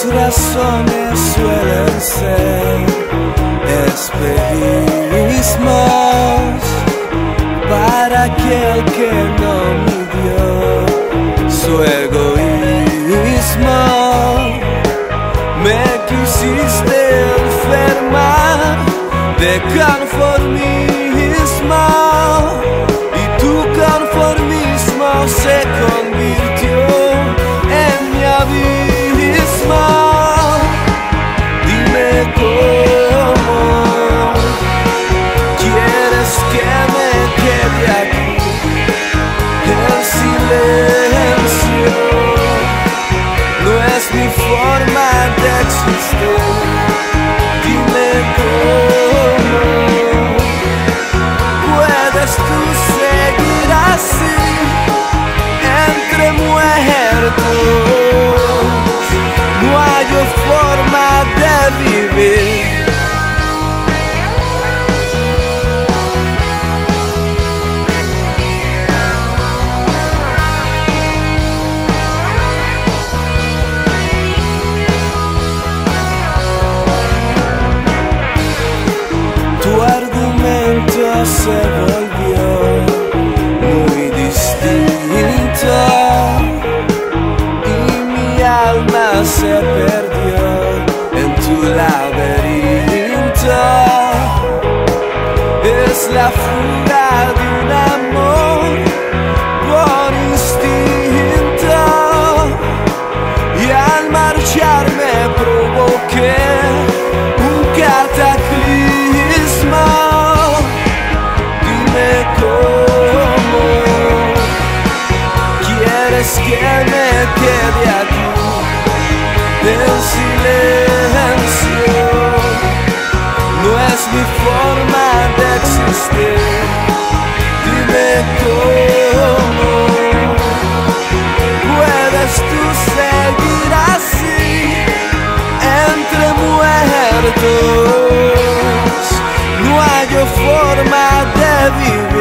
Las razones suelen ser espejismos para aquel que no midió su egoísmo. Me quisiste enfermar de conformismo y tu conformismo se convirtió en mi abismo. Dime cómo quieres que me quede aquí. El silencio no es mi forma de existir. Dime cómo puedes tú seguir así entre muertos. No hay forma de vivir. Tu argumento se volvió muy distinto y mi alma se perdió en tu laberinto. Es la fuga de un amor por instinto y al marcharme provoqué un cataclismo. Dime cómo quieres que me quede aquí. El silencio no es mi forma de existir. Dime cómo puedes tú seguir así entre muertos. No hay forma de vivir.